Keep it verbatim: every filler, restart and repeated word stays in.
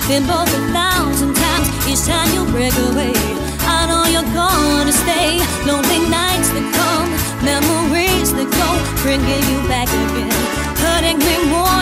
been broke a thousand times. Each time you break away, I know you're gonna stay. Lonely nights that come, memories that go, bringing you back again, hurting me more